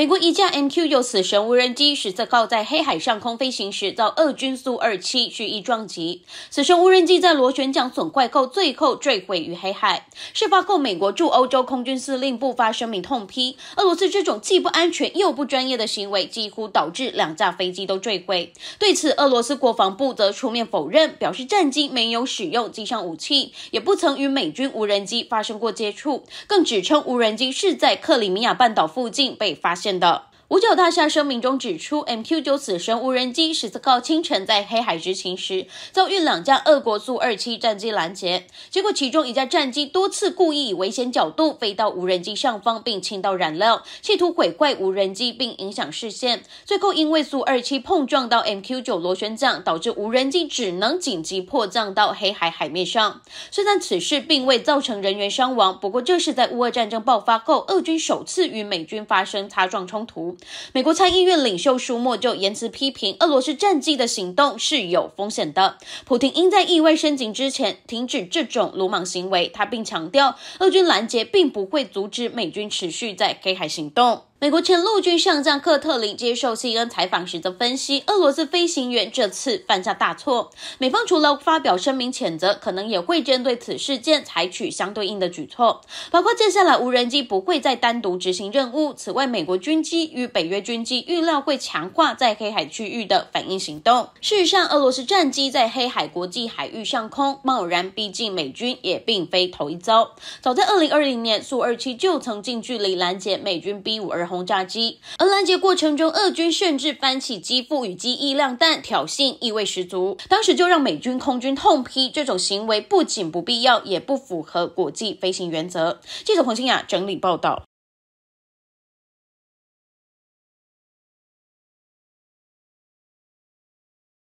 美国一架 MQ-9死神无人机14号在黑海上空飞行时遭俄军苏27蓄意撞击，死神无人机在螺旋桨损坏后最后坠毁于黑海。事发后，美国驻欧洲空军司令部发声明痛批，俄罗斯这种既不安全又不专业的行为几乎导致2架飞机都坠毁。对此，俄罗斯国防部则出面否认，表示战机没有使用机上武器，也不曾与美军无人机发生过接触，更指称无人机是在克里米亚半岛附近被发现的。五角大厦声明中指出 ，MQ-9死神无人机14号清晨在黑海执勤时，遭遇2架俄国苏27战机拦截，结果其中一架战机多次故意以危险角度飞到无人机上方，并倾倒燃料，企图毁坏无人机并影响视线。最后因为苏27碰撞到 MQ-9螺旋桨，导致无人机只能紧急迫降到黑海海面上。虽然此事并未造成人员伤亡，不过这是在乌俄战争爆发后，俄军首次与美军发生擦撞冲突。美国参议院领袖舒默就言辞批评俄罗斯战机的行动是有风险的，普廷应在意外升级之前停止这种鲁莽行为。他并强调，俄军拦截并不会阻止美军持续在黑海行动。美国前陆军上将克特林接受 CNN 采访时则分析，俄罗斯飞行员这次犯下大错。美方除了发表声明谴责，可能也会针对此事件采取相对应的举措，包括接下来无人机不会再单独执行任务。此外，美国军机与北约军机预料会强化在黑海区域的反应行动。事实上，俄罗斯战机在黑海国际海域上空贸然逼近美军也并非头一遭。早在2020年，苏27就曾近距离拦截美军 B-52轰炸机，而拦截过程中，俄军甚至翻起机腹与机翼亮弹，挑衅意味十足。当时就让美军空军痛批这种行为不仅不必要，也不符合国际飞行原则。记者彭清雅整理报道。